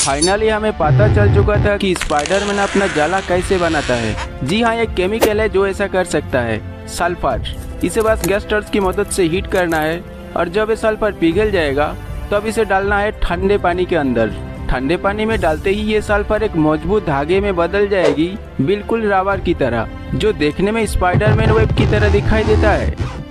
Finally हमें पता चल चुका था कि स्पाइडरमैन अपना जाला कैसे बनाता है। जी हाँ, एक केमिकल है जो ऐसा कर सकता है, सल्फर। इसे बस गैस टर्च की मदद से हीट करना है और जब ये सल्फर पिघल जाएगा तब इसे डालना है ठंडे पानी के अंदर। ठंडे पानी में डालते ही ये सल्फर एक मजबूत धागे में बदल जाएगी, बिल्कुल रबर की तरह, जो देखने में स्पाइडरमैन वेब की तरह दिखाई देता है।